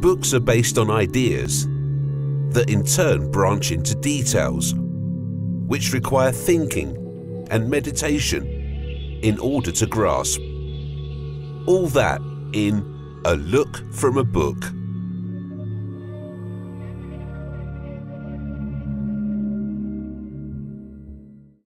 Books are based on ideas that in turn branch into details, which require thinking and meditation in order to grasp. All that in A Look from a Book.